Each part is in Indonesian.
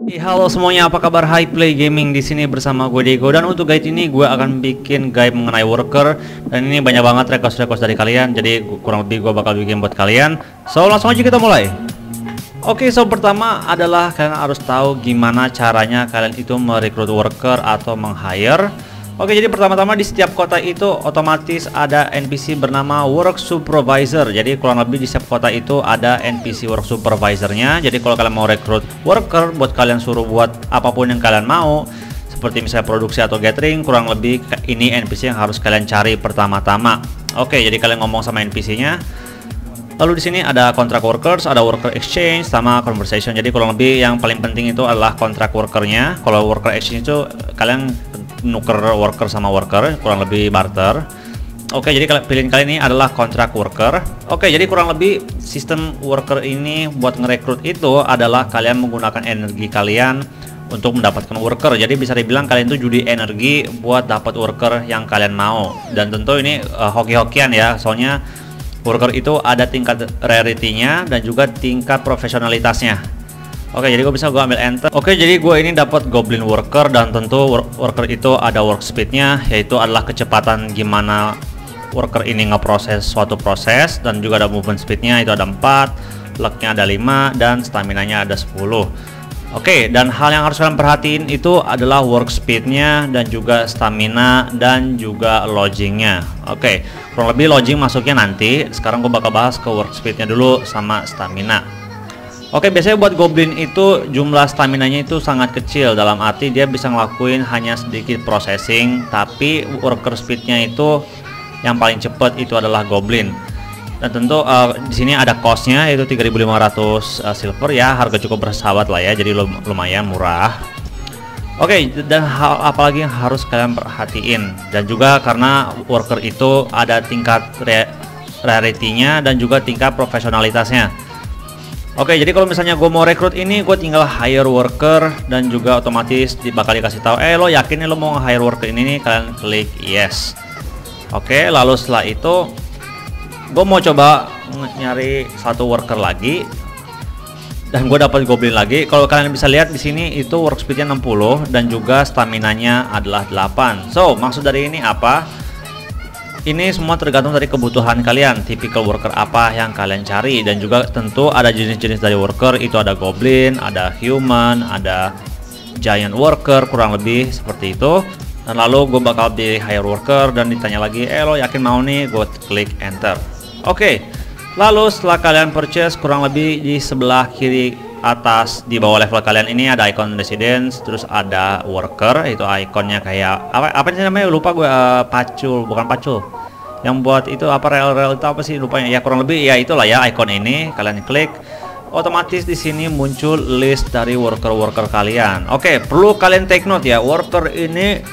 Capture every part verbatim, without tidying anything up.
Hey, halo semuanya, apa kabar? Hi Play Gaming di sini bersama gue Diego, dan untuk guide ini gue akan bikin guide mengenai worker, dan ini banyak banget request-request dari kalian, jadi kurang lebih gue bakal bikin buat kalian. So langsung aja kita mulai. Oke, so pertama adalah kalian harus tahu gimana caranya kalian itu merekrut worker atau meng-hire. Oke, jadi pertama-tama di setiap kota itu otomatis ada N P C bernama Work Supervisor. Jadi kurang lebih di setiap kota itu ada N P C Work Supervisornya. Jadi kalau kalian mau rekrut worker buat kalian suruh buat apapun yang kalian mau, seperti misalnya produksi atau gathering, kurang lebih ini N P C yang harus kalian cari pertama-tama. Oke, jadi kalian ngomong sama N P C-nya. Lalu di sini ada contract workers, ada worker exchange, sama conversation. Jadi kurang lebih yang paling penting itu adalah contract workernya. Kalau worker exchange itu kalian nuker worker sama worker, kurang lebih barter. Oke, jadi pilihan kali ini adalah contract worker. Oke, jadi kurang lebih sistem worker ini buat ngerekrut itu adalah kalian menggunakan energi kalian untuk mendapatkan worker. Jadi bisa dibilang kalian tuh judi energi buat dapat worker yang kalian mau. Dan tentu ini uh, hoki-hokian ya, soalnya worker itu ada tingkat rarity-nya dan juga tingkat profesionalitasnya. Oke, jadi gue bisa gue ambil enter. Oke, jadi gue ini dapat goblin worker, dan tentu worker itu ada work speednya, yaitu adalah kecepatan gimana worker ini ngeproses suatu proses, dan juga ada movement speednya itu ada empat, lucknya ada lima, dan stamina-nya ada sepuluh. Oke, dan hal yang harus kalian perhatiin itu adalah work speednya, dan juga stamina, dan juga lodgingnya. Oke, kurang lebih lodging masuknya nanti. Sekarang gue bakal bahas ke work speednya dulu sama stamina. Oke, biasanya buat goblin itu jumlah stamina-nya itu sangat kecil, dalam arti dia bisa ngelakuin hanya sedikit processing, tapi worker speed-nya itu yang paling cepat itu adalah goblin. Dan tentu uh, di sini ada cost-nya yaitu tiga ribu lima ratus uh, silver ya, harga cukup bersahabat lah ya, jadi lumayan murah. Oke, dan hal apalagi yang harus kalian perhatiin, dan juga karena worker itu ada tingkat rarity-nya dan juga tingkat profesionalitasnya. Oke, jadi kalau misalnya gue mau rekrut ini, gue tinggal hire worker, dan juga otomatis bakal dikasih tahu, eh lo yakin nih lo mau hire worker ini nih, kalian klik yes. Oke, lalu setelah itu gue mau coba nyari satu worker lagi, dan gue dapat goblin lagi. Kalau kalian bisa lihat di sini itu work speednya enam puluh, dan juga stamina-nya adalah delapan. So, maksud dari ini apa? Ini semua tergantung dari kebutuhan kalian, typical worker apa yang kalian cari, dan juga tentu ada jenis-jenis dari worker, itu ada goblin, ada human, ada giant worker, kurang lebih seperti itu. Dan lalu gue bakal pilih hire worker, dan ditanya lagi, eh lo yakin mau nih, gue klik enter. Oke, lalu setelah kalian purchase, kurang lebih di sebelah kiri atas di bawah level kalian ini ada icon residence, terus ada worker, itu ikonnya kayak apa apa sih namanya, lupa gue, uh, pacul, bukan pacul, yang buat itu apa, rel-rel itu apa sih, lupanya ya, kurang lebih ya itulah ya icon ini. Kalian klik, otomatis di sini muncul list dari worker-worker kalian. Oke, perlu kalian take note ya, worker ini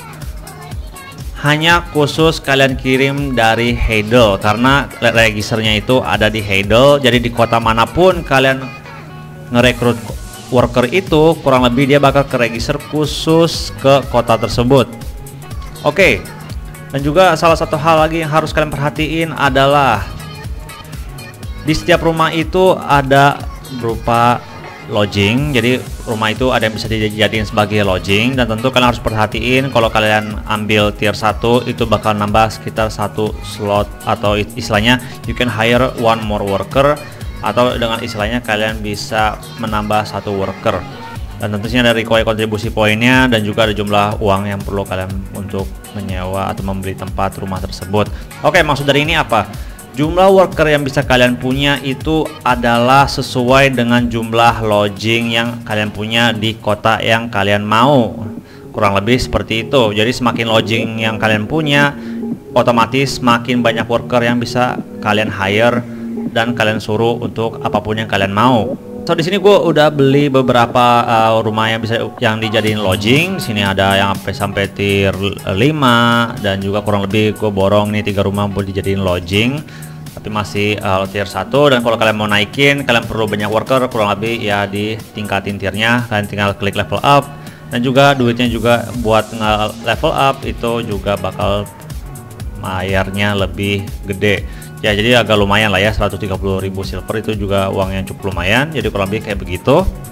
hanya khusus kalian kirim dari Heidel, karena registernya itu ada di Heidel. Jadi di kota manapun kalian ngerekrut worker itu, kurang lebih dia bakal ke register khusus ke kota tersebut. Oke, dan juga salah satu hal lagi yang harus kalian perhatiin adalah di setiap rumah itu ada berupa lodging. Jadi rumah itu ada yang bisa dijadiin sebagai lodging, dan tentu kalian harus perhatiin kalau kalian ambil tier satu itu bakal nambah sekitar satu slot, atau istilahnya you can hire one more worker, atau dengan istilahnya kalian bisa menambah satu worker. Dan tentunya ada require kontribusi poinnya, dan juga ada jumlah uang yang perlu kalian untuk menyewa atau membeli tempat rumah tersebut. Oke, maksud dari ini apa? Jumlah worker yang bisa kalian punya itu adalah sesuai dengan jumlah lodging yang kalian punya di kota yang kalian mau. Kurang lebih seperti itu. Jadi semakin lodging yang kalian punya, otomatis semakin banyak worker yang bisa kalian hire dan kalian suruh untuk apapun yang kalian mau. So di sini gue udah beli beberapa uh, rumah yang bisa yang dijadiin lodging. Di sini ada yang sampai sampai tier lima, dan juga kurang lebih gue borong nih tiga rumah buat dijadiin lodging. Tapi masih uh, tier satu, dan kalau kalian mau naikin kalian perlu banyak worker, kurang lebih ya ditingkatin tiernya. Kalian tinggal klik level up, dan juga duitnya juga buat nge-level up itu juga bakal bayarnya lebih gede. Ya, jadi agak lumayan lah ya, seratus tiga puluh ribu silver itu juga uang yang cukup lumayan. Jadi kurang lebih kayak begitu.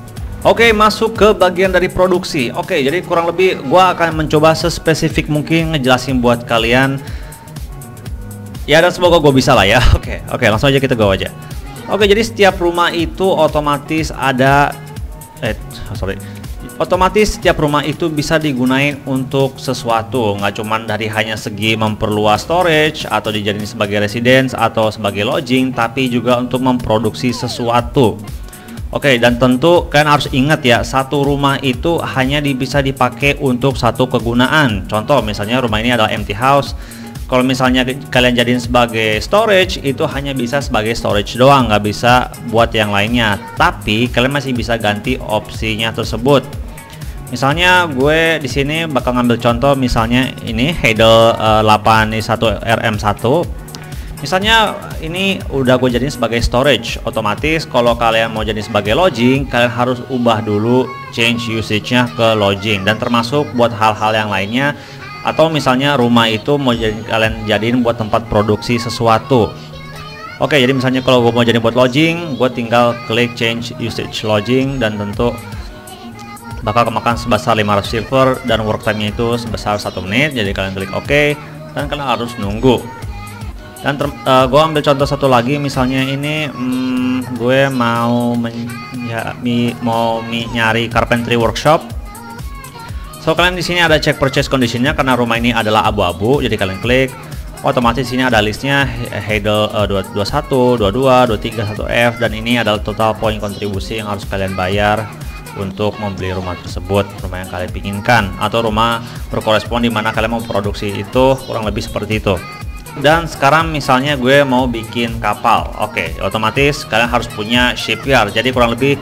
Oke, masuk ke bagian dari produksi. Oke, jadi kurang lebih gua akan mencoba sespesifik mungkin ngejelasin buat kalian. Ya, dan semoga gue bisa lah ya. Oke, oke, langsung aja kita go aja. Oke, jadi setiap rumah itu otomatis ada eh sorry. Otomatis setiap rumah itu bisa digunain untuk sesuatu, nggak cuman dari hanya segi memperluas storage atau dijadiin sebagai residence atau sebagai lodging, tapi juga untuk memproduksi sesuatu. Oke, dan tentu kalian harus ingat ya, satu rumah itu hanya bisa dipakai untuk satu kegunaan. Contoh misalnya rumah ini adalah empty house. Kalau misalnya kalian jadiin sebagai storage, itu hanya bisa sebagai storage doang, nggak bisa buat yang lainnya. Tapi kalian masih bisa ganti opsinya tersebut. Misalnya gue di sini bakal ngambil contoh, misalnya ini Heidel uh, delapan i satu R M satu. Misalnya ini udah gue jadiin sebagai storage. Otomatis kalau kalian mau jadiin sebagai lodging, kalian harus ubah dulu change usage-nya ke lodging, dan termasuk buat hal-hal yang lainnya. Atau misalnya rumah itu mau jadi, kalian jadiin buat tempat produksi sesuatu. Oke, jadi misalnya kalau gue mau jadi buat lodging, gue tinggal klik change usage lodging, dan tentu bakal kemakan sebesar lima ratus silver, dan work time-nya itu sebesar satu menit. Jadi kalian klik OK, dan kalian harus nunggu. Dan uh, gue ambil contoh satu lagi, misalnya ini hmm, gue mau ya, mi, mau mi, nyari carpentry workshop. So kalian di sini ada check purchase conditionnya, karena rumah ini adalah abu-abu. Jadi kalian klik, otomatis sini ada listnya Heidel uh, dua puluh satu, dua puluh dua, dua puluh tiga, satu F, dan ini adalah total poin kontribusi yang harus kalian bayar untuk membeli rumah tersebut, rumah yang kalian inginkan, atau rumah berkorespon di mana kalian mau produksi itu, kurang lebih seperti itu. Dan sekarang misalnya gue mau bikin kapal. Oke, otomatis kalian harus punya shipyard. Jadi kurang lebih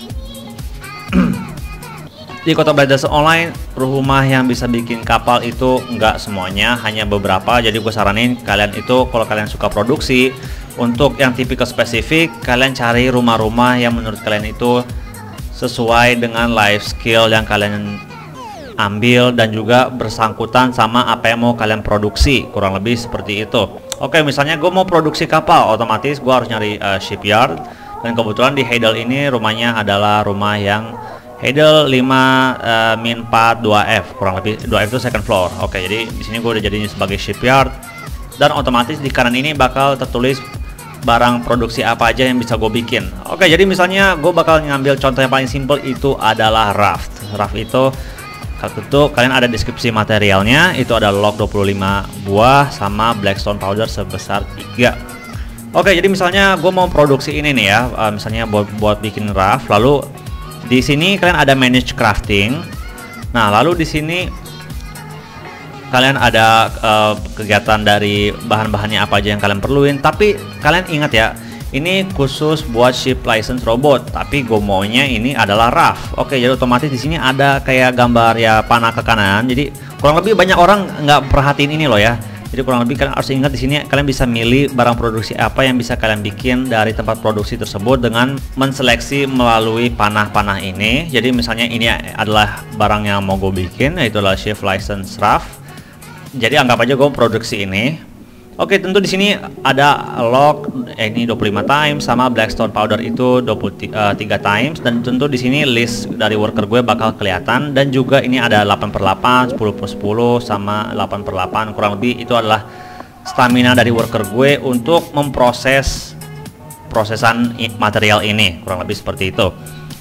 di Kota Bladasel Online, rumah yang bisa bikin kapal itu enggak semuanya, hanya beberapa. Jadi gue saranin kalian itu, kalau kalian suka produksi untuk yang tipikal spesifik, kalian cari rumah-rumah yang menurut kalian itu sesuai dengan life skill yang kalian ambil, dan juga bersangkutan sama apa yang mau kalian produksi, kurang lebih seperti itu. Oke, misalnya gue mau produksi kapal, otomatis gue harus nyari uh, shipyard, dan kebetulan di Heidel ini rumahnya adalah rumah yang Heidel lima min empat dua F, kurang lebih dua F itu second floor. Oke, jadi di sini gue udah jadinya sebagai shipyard, dan otomatis di kanan ini bakal tertulis barang produksi apa aja yang bisa gue bikin. Oke, jadi misalnya gue bakal ngambil contoh yang paling simple, itu adalah raft. Raft itu tentu kalian ada deskripsi materialnya, itu ada log dua puluh lima buah sama blackstone powder sebesar tiga. Oke, jadi misalnya gue mau produksi ini nih ya, uh, misalnya buat buat bikin raft. Lalu di sini kalian ada manage crafting. Nah, lalu di sini kalian ada uh, kegiatan dari bahan-bahannya apa aja yang kalian perluin. Tapi kalian ingat ya, ini khusus buat ship license robot, tapi gue maunya ini adalah raft. Oke, jadi otomatis di sini ada kayak gambar ya panah ke kanan. Jadi kurang lebih banyak orang nggak perhatiin ini loh ya. Jadi kurang lebih kalian harus ingat di sini kalian bisa milih barang produksi apa yang bisa kalian bikin dari tempat produksi tersebut dengan menseleksi melalui panah-panah ini. Jadi misalnya ini adalah barang yang mau gue bikin, yaitu adalah ship license raft. Jadi anggap aja gue produksi ini. Oke, tentu di sini ada log eh, ini dua puluh lima times, sama blackstone powder itu dua puluh tiga times, dan tentu di sini list dari worker gue bakal kelihatan, dan juga ini ada delapan per delapan, sepuluh per sepuluh, sama delapan per delapan. Kurang lebih itu adalah stamina dari worker gue untuk memproses prosesan material ini, kurang lebih seperti itu.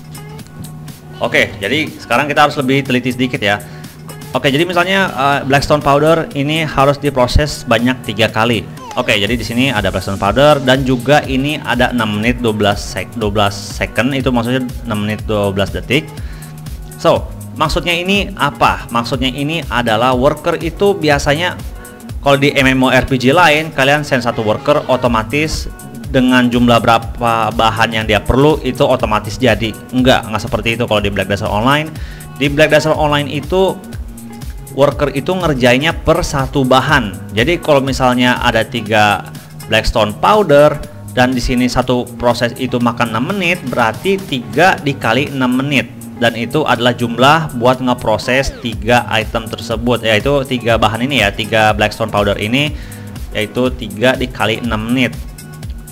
Oke, jadi sekarang kita harus lebih teliti sedikit ya. Oke, jadi misalnya uh, blackstone powder ini harus diproses banyak tiga kali. Oke, jadi di sini ada blackstone powder, dan juga ini ada enam menit dua belas second, itu maksudnya enam menit dua belas detik. So, maksudnya ini apa? Maksudnya ini adalah worker itu biasanya kalau di MMORPG lain, kalian send satu worker, otomatis dengan jumlah berapa bahan yang dia perlu itu otomatis jadi. Enggak, enggak seperti itu kalau di Bladasel Online. Di Bladasel Online itu worker itu ngerjainnya per satu bahan. Jadi kalau misalnya ada tiga blackstone powder, dan di sini satu proses itu makan enam menit, berarti tiga dikali enam menit, dan itu adalah jumlah buat ngeproses tiga item tersebut, yaitu tiga bahan ini ya, tiga blackstone powder ini, yaitu tiga dikali enam menit.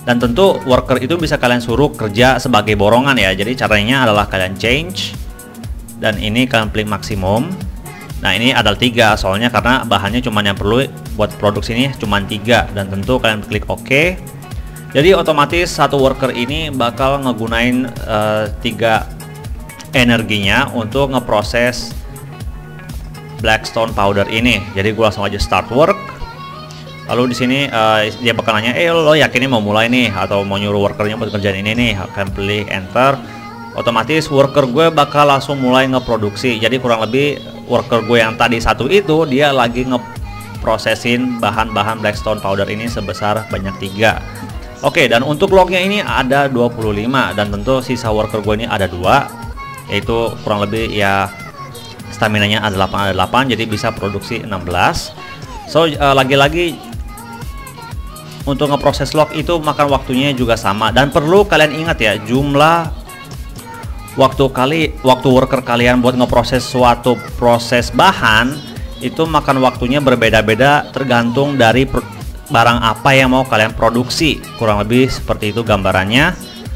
Dan tentu worker itu bisa kalian suruh kerja sebagai borongan ya. Jadi caranya adalah kalian change, dan ini kalian klik maksimum. Nah ini adalah tiga, soalnya karena bahannya cuma yang perlu buat produksi ini cuma tiga, dan tentu kalian klik OK. Jadi otomatis satu worker ini bakal ngegunain uh, tiga energinya untuk ngeproses Blackstone powder ini. Jadi gue langsung aja start work. Lalu di sini uh, dia bakal nanya, eh lo yakin mau mulai nih atau mau nyuruh workernya buat kerjaan ini nih? Akan klik enter. Otomatis worker gue bakal langsung mulai ngeproduksi. Jadi kurang lebih worker gue yang tadi satu itu dia lagi ngeprosesin bahan-bahan Blackstone powder ini sebesar banyak tiga. Oke, dan untuk lognya ini ada dua puluh lima, dan tentu sisa worker gue ini ada dua, yaitu kurang lebih ya stamina-nya ada delapan, ada delapan, jadi bisa produksi enam belas. So uh, lagi-lagi untuk ngeproses log itu makan waktunya juga sama, dan perlu kalian ingat ya, jumlah waktu kali waktu worker kalian buat ngeproses suatu proses bahan itu makan waktunya berbeda-beda tergantung dari barang apa yang mau kalian produksi. Kurang lebih seperti itu gambarannya.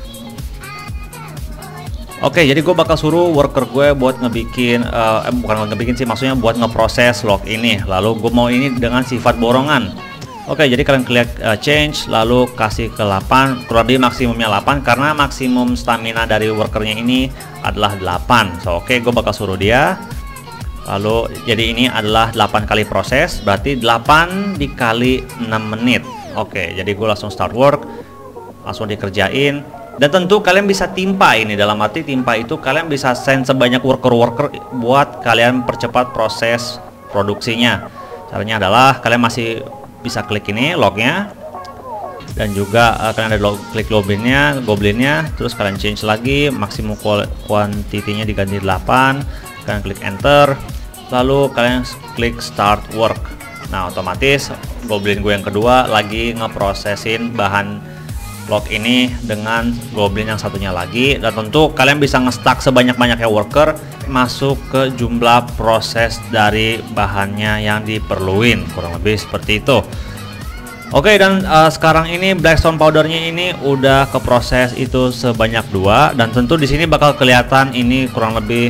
Oke, jadi gue bakal suruh worker gue buat ngebikin uh, eh, bukan ngebikin sih, maksudnya buat ngeproses log ini. Lalu gue mau ini dengan sifat borongan. Oke, jadi kalian klik uh, change, lalu kasih ke delapan, kurang lebih maksimumnya delapan, karena maksimum stamina dari workernya ini adalah delapan. So oke, gue bakal suruh dia. Lalu jadi ini adalah delapan kali proses, berarti delapan dikali enam menit. Oke, jadi gue langsung start work, langsung dikerjain. Dan tentu kalian bisa timpa ini, dalam arti timpa itu kalian bisa send sebanyak worker-worker buat kalian percepat proses produksinya. Caranya adalah kalian masih bisa klik ini lognya, dan juga uh, kalian ada log, klik goblinnya, goblinnya, terus kalian change lagi, maksimum quantity-nya diganti delapan, kalian klik enter, lalu kalian klik start work. Nah otomatis goblin gue yang kedua lagi ngeprosesin bahan log ini dengan goblin yang satunya lagi, dan tentu kalian bisa nge-stack sebanyak-banyaknya worker masuk ke jumlah proses dari bahannya yang diperluin, kurang lebih seperti itu. Oke, dan uh, sekarang ini Blackstone powdernya ini udah ke proses itu sebanyak dua, dan tentu di sini bakal kelihatan ini kurang lebih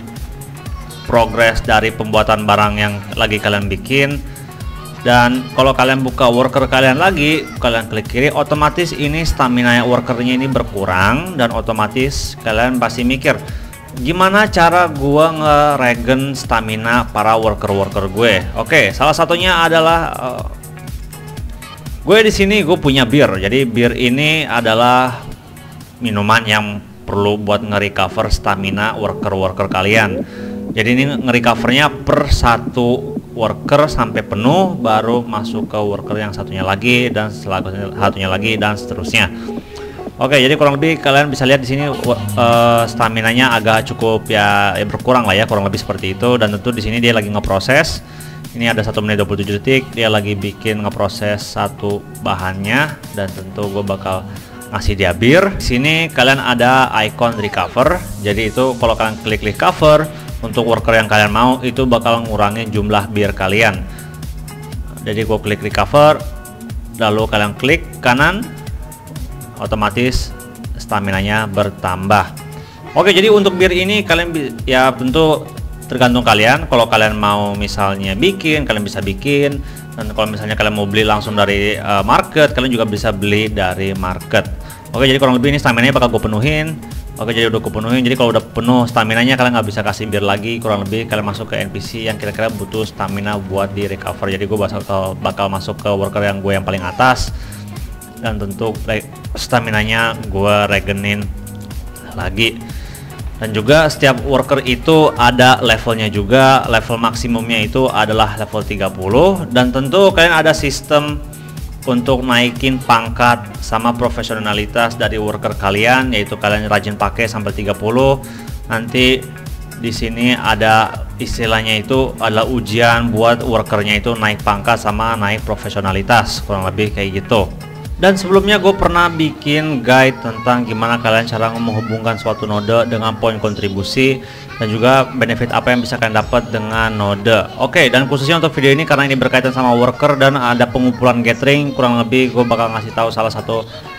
progres dari pembuatan barang yang lagi kalian bikin. Dan kalau kalian buka worker kalian lagi, kalian klik kiri, otomatis ini stamina workernya ini berkurang, dan otomatis kalian pasti mikir gimana cara gua nge-regen stamina para worker-worker gue. Oke, salah satunya adalah uh, gue di sini gue punya bir. Jadi bir ini adalah minuman yang perlu buat nge-recover stamina worker-worker kalian. Jadi ini nge-recovernya per satu worker sampai penuh, baru masuk ke worker yang satunya lagi, dan selanjutnya satunya lagi, dan seterusnya. Oke, jadi kurang lebih kalian bisa lihat di sini uh, stamina-nya agak cukup ya, ya berkurang lah ya, kurang lebih seperti itu. Dan tentu di sini dia lagi ngeproses. Ini ada satu menit dua puluh tujuh detik, dia lagi bikin ngeproses satu bahannya, dan tentu gue bakal ngasih dia bir. Di sini kalian ada icon recover. Jadi itu kalau kalian klik recover untuk worker yang kalian mau, itu bakal ngurangin jumlah bir kalian. Jadi gue klik recover, lalu kalian klik kanan, otomatis stamina-nya bertambah. Oke, jadi untuk bir ini kalian ya tentu tergantung kalian. Kalau kalian mau misalnya bikin, kalian bisa bikin, dan kalau misalnya kalian mau beli langsung dari uh, market, kalian juga bisa beli dari market. Oke, jadi kurang lebih ini stamina-nya bakal gue penuhin. Oke, jadi udah gue penuhin. Jadi kalau udah penuh stamina-nya, kalian nggak bisa kasih bir lagi. Kurang lebih kalian masuk ke N P C yang kira-kira butuh stamina buat di recover. Jadi gue bakal, bakal masuk ke worker yang gue yang paling atas, dan tentu stamina-nya gue regenin lagi. Dan juga setiap worker itu ada levelnya juga. Level maksimumnya itu adalah level tiga puluh, dan tentu kalian ada sistem untuk naikin pangkat sama profesionalitas dari worker kalian, yaitu kalian rajin pakai sampai tiga puluh. Nanti di sini ada istilahnya itu adalah ujian buat workernya itu naik pangkat sama naik profesionalitas, kurang lebih kayak gitu. Dan sebelumnya gue pernah bikin guide tentang gimana kalian cara menghubungkan suatu node dengan poin kontribusi, dan juga benefit apa yang bisa kalian dapat dengan node. Oke, dan khususnya untuk video ini karena ini berkaitan sama worker dan ada pengumpulan gathering, kurang lebih gue bakal ngasih tahu salah satu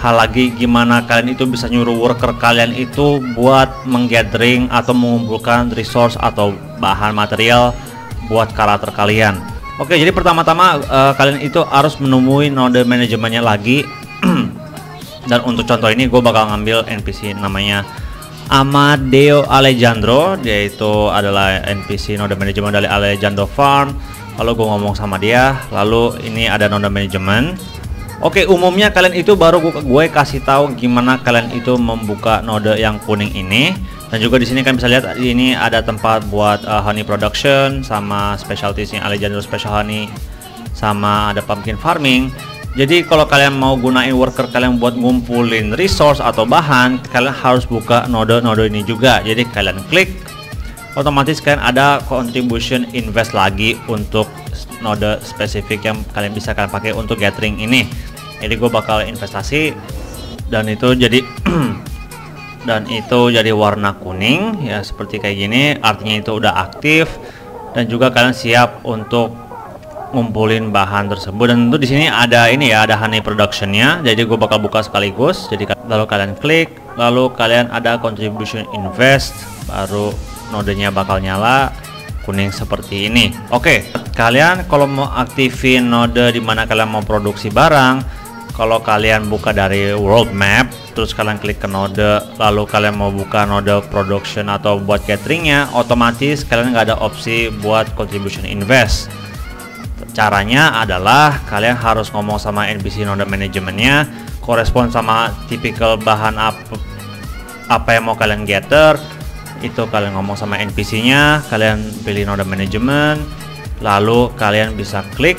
hal lagi gimana kalian itu bisa nyuruh worker kalian itu buat menggathering atau mengumpulkan resource atau bahan material buat karakter kalian. Oke, jadi pertama-tama uh, kalian itu harus menemui node manajemennya lagi. Dan untuk contoh ini gue bakal ngambil N P C namanya Amadeo Alejandro. Dia itu adalah N P C node manajemen dari Alejandro Farm. Lalu gue ngomong sama dia. Lalu ini ada node manajemen. Oke, umumnya kalian itu baru gue, gue kasih tahu gimana kalian itu membuka node yang kuning ini. Dan juga di sini kalian bisa lihat ini ada tempat buat uh, honey production sama specialtiesnya Alejandro Special Honey, sama ada pumpkin farming. Jadi kalau kalian mau gunain worker kalian buat ngumpulin resource atau bahan, kalian harus buka node-node ini juga. Jadi kalian klik, otomatis kalian ada contribution invest lagi untuk node spesifik yang kalian bisa kalian pakai untuk gathering ini. Jadi gue bakal investasi dan itu jadi dan itu jadi warna kuning ya, seperti kayak gini, artinya itu udah aktif dan juga kalian siap untuk ngumpulin bahan tersebut. Dan tentu di sini ada ini ya, ada honey productionnya. Jadi gue bakal buka sekaligus. Jadi lalu kalian klik, lalu kalian ada contribution invest, baru nodenya bakal nyala kuning seperti ini. Oke, kalian kalau mau aktifin node dimana kalian mau produksi barang, kalau kalian buka dari world map, terus kalian klik ke node, lalu kalian mau buka node production atau buat cateringnya, otomatis kalian nggak ada opsi buat contribution invest. Caranya adalah kalian harus ngomong sama N P C node manajemennya, korespon sama tipikal bahan apa, apa yang mau kalian gather, itu kalian ngomong sama N P C-nya, kalian pilih node manajemen, lalu kalian bisa klik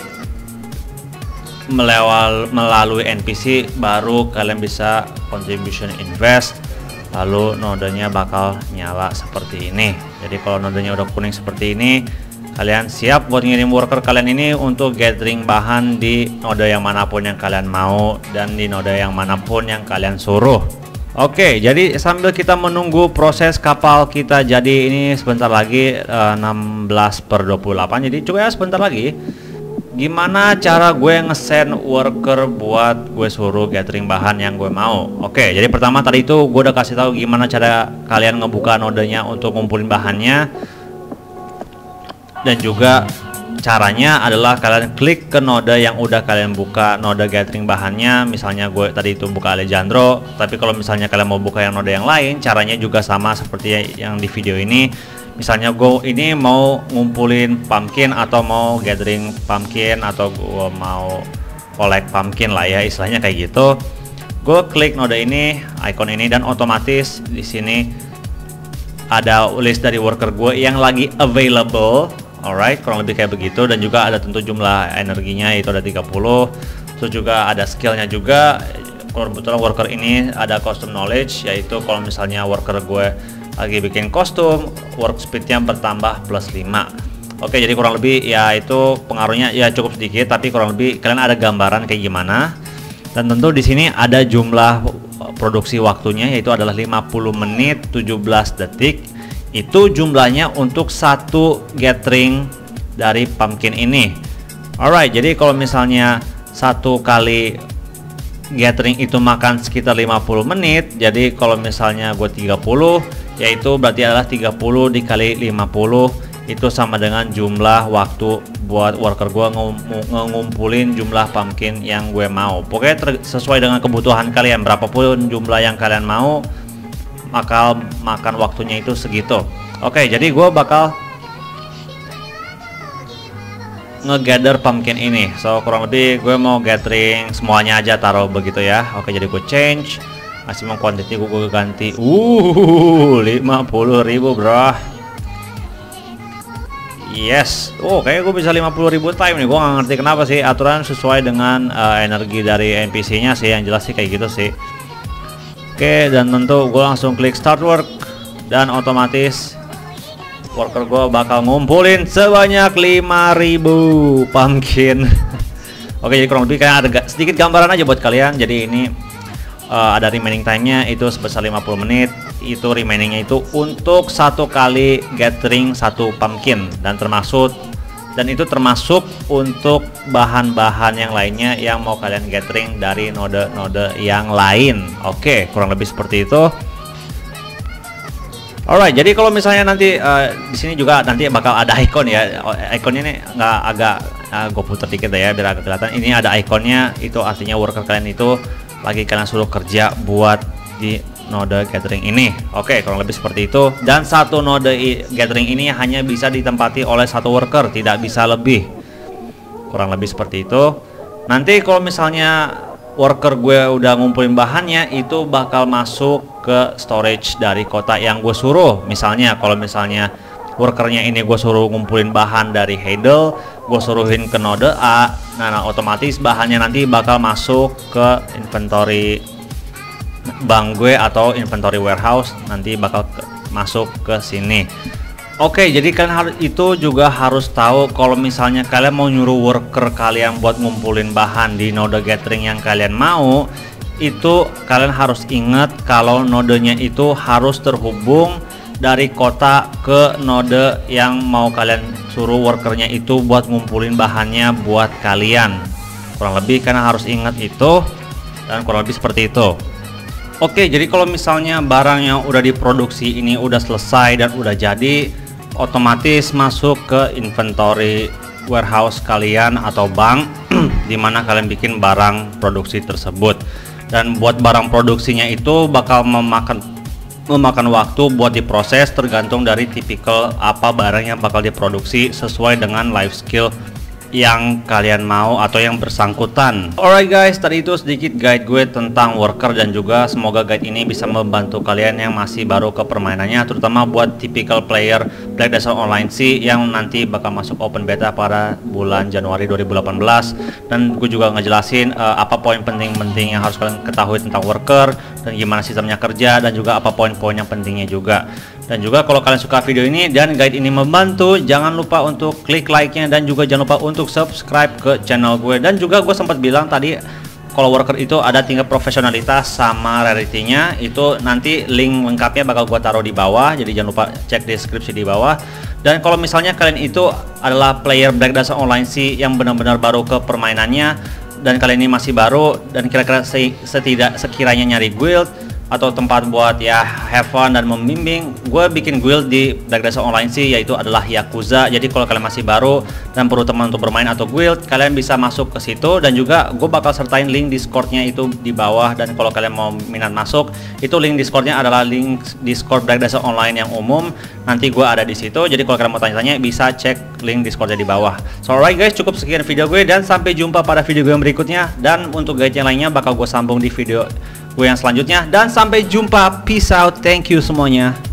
melewal melalui N P C, baru kalian bisa contribution invest, lalu nodenya bakal nyala seperti ini. Jadi kalau nodenya udah kuning seperti ini, kalian siap buat ngirim worker kalian ini untuk gathering bahan di node yang manapun yang kalian mau dan di node yang manapun yang kalian suruh. Oke, jadi sambil kita menunggu proses kapal kita jadi, ini sebentar lagi uh, enam belas per dua puluh delapan, jadi coba ya sebentar lagi. Gimana cara gue nge-send worker buat gue suruh gathering bahan yang gue mau? Oke, jadi pertama tadi itu gue udah kasih tahu gimana cara kalian ngebuka nodenya untuk ngumpulin bahannya. Dan juga caranya adalah kalian klik ke node yang udah kalian buka node gathering bahannya. Misalnya gue tadi itu buka Alejandro, tapi kalau misalnya kalian mau buka yang node yang lain, caranya juga sama seperti yang di video ini. Misalnya gue ini mau ngumpulin pumpkin atau mau gathering pumpkin atau gue mau collect pumpkin lah ya, istilahnya kayak gitu. Gue klik node ini, icon ini, dan otomatis di sini ada list dari worker gue yang lagi available. Alright, kurang lebih kayak begitu. Dan juga ada tentu jumlah energinya, itu ada tiga puluh. Terus juga ada skillnya juga. Kebetulan worker ini ada custom knowledge, yaitu kalau misalnya worker gue lagi bikin kostum, work speednya bertambah plus lima. Oke, jadi kurang lebih ya itu pengaruhnya ya cukup sedikit, tapi kurang lebih kalian ada gambaran kayak gimana. Dan tentu di sini ada jumlah produksi waktunya, yaitu adalah lima puluh menit tujuh belas detik. Itu jumlahnya untuk satu gathering dari pumpkin ini. Alright, jadi kalau misalnya satu kali gathering itu makan sekitar lima puluh menit, jadi kalau misalnya gue tiga puluh, yaitu berarti adalah tiga puluh dikali lima puluh, itu sama dengan jumlah waktu buat worker gue ngumpulin jumlah pumpkin yang gue mau. Pokoknya sesuai dengan kebutuhan kalian, berapapun jumlah yang kalian mau, maka makan waktunya itu segitu. Oke, jadi gue bakal nge-gather pumpkin ini. So kurang lebih gue mau gathering semuanya aja, taruh begitu ya. Oke, jadi gue change maximum quantity, gue, gue ganti uh lima puluh ribu bro. Yes, oh kayaknya gue bisa lima puluh ribu time nih. Gue nggak ngerti kenapa sih, aturan sesuai dengan uh, energi dari N P C nya sih, yang jelas sih kayak gitu sih. Oke, dan tentu gue langsung klik start work, dan otomatis worker gue bakal ngumpulin sebanyak lima ribu pumpkin. Oke, jadi kurang lebih kayak ada sedikit gambaran aja buat kalian. Jadi ini uh, ada remaining time-nya itu sebesar lima puluh menit. Itu remainingnya itu untuk satu kali gathering satu pumpkin, dan termasuk dan itu termasuk untuk bahan-bahan yang lainnya yang mau kalian gathering dari node-node yang lain. Oke, kurang lebih seperti itu. Alright, jadi kalau misalnya nanti uh, di sini juga nanti bakal ada icon ya. Ikonnya ini nggak agak uh, gue putar dikit ya biar agak kelihatan. Ini ada ikonnya, itu artinya worker kalian itu lagi kalian suruh kerja buat di node gathering ini. Oke, kurang lebih seperti itu. Dan satu node gathering ini hanya bisa ditempati oleh satu worker, tidak bisa lebih. Kurang lebih seperti itu. Nanti kalau misalnya worker gue udah ngumpulin bahannya, itu bakal masuk ke storage dari kotak yang gue suruh. Misalnya kalau misalnya workernya ini gue suruh ngumpulin bahan dari Heidel, gue suruhin ke node A, nah, nah otomatis bahannya nanti bakal masuk ke inventory bank gue atau inventory warehouse, nanti bakal ke, masuk ke sini. Oke, jadi kalian harus itu juga harus tahu kalau misalnya kalian mau nyuruh worker kalian buat ngumpulin bahan di node gathering yang kalian mau, itu kalian harus ingat kalau nodenya itu harus terhubung dari kota ke node yang mau kalian suruh workernya itu buat ngumpulin bahannya buat kalian. Kurang lebih kalian harus ingat itu, dan kurang lebih seperti itu. Oke, jadi kalau misalnya barang yang udah diproduksi ini udah selesai dan udah jadi, otomatis masuk ke inventory warehouse kalian atau bank dimana kalian bikin barang produksi tersebut. Dan buat barang produksinya itu bakal memakan memakan waktu buat diproses, tergantung dari tipikal apa barang yang bakal diproduksi sesuai dengan life skill yang kalian mau atau yang bersangkutan. Alright guys, tadi itu sedikit guide gue tentang worker, dan juga semoga guide ini bisa membantu kalian yang masih baru ke permainannya, terutama buat typical player Black Desert Online sih yang nanti bakal masuk open beta pada bulan Januari dua ribu delapan belas. Dan gue juga ngejelasin uh, apa poin penting-penting yang harus kalian ketahui tentang worker, dan gimana sistemnya kerja, dan juga apa poin-poin yang pentingnya juga. Dan juga kalau kalian suka video ini dan guide ini membantu, jangan lupa untuk klik like-nya, dan juga jangan lupa untuk subscribe ke channel gue. Dan juga gue sempat bilang tadi kalau worker itu ada tingkat profesionalitas sama rarity-nya, itu nanti link lengkapnya bakal gue taruh di bawah, jadi jangan lupa cek deskripsi di bawah. Dan kalau misalnya kalian itu adalah player Black Desert Online sih yang benar-benar baru ke permainannya, dan kalian ini masih baru dan kira-kira setidak sekiranya nyari guild atau tempat buat ya have fun dan membimbing, gue bikin guild di Black Desert Online sih, yaitu adalah Yakuza. Jadi kalau kalian masih baru dan perlu teman untuk bermain atau guild, kalian bisa masuk ke situ, dan juga gue bakal sertain link Discordnya itu di bawah. Dan kalau kalian mau minat masuk, itu link Discordnya adalah link Discord Black Desert Online yang umum, nanti gue ada di situ. Jadi kalau kalian mau tanya-tanya bisa cek link Discordnya di bawah. So alright guys, cukup sekian video gue, dan sampai jumpa pada video gue yang berikutnya. Dan untuk guide yang lainnya bakal gue sambung di video gue yang selanjutnya, dan sampai jumpa, peace out, thank you semuanya.